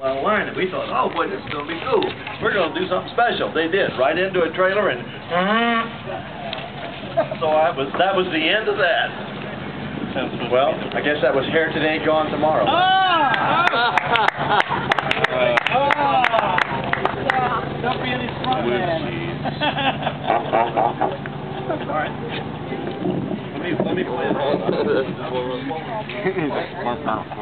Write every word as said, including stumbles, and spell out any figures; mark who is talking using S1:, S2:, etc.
S1: Well, learned it. We thought, oh boy, this is going to be cool. We're going to do something special. They did, right into a trailer, and so I was. That was the end of that. Well, I guess that was here today, gone tomorrow.
S2: Ah! Ah! Don't be any front man. All right. Let me let me play it.